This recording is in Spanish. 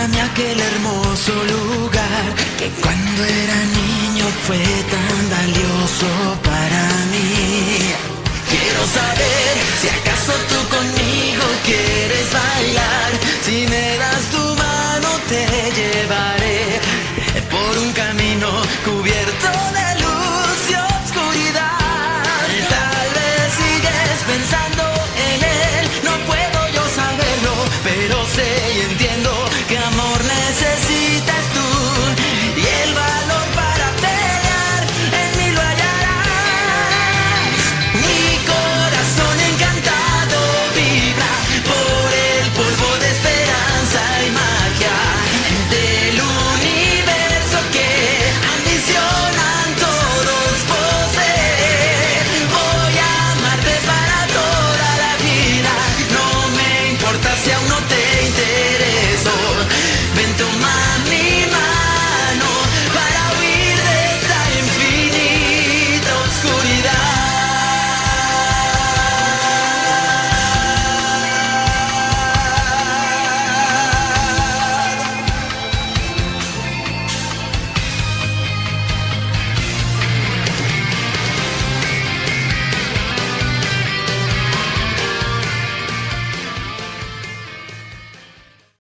Llévame a aquel hermoso lugar que cuando era niño fue tan valioso para mí. Quiero saber si acaso tú conmigo quieres bailar. Si me das tu mano te llevaré por un camino cubierto de luz y oscuridad. Tal vez sigues pensando en él, no puedo yo saberlo, pero sé y entiendo que amor necesitas.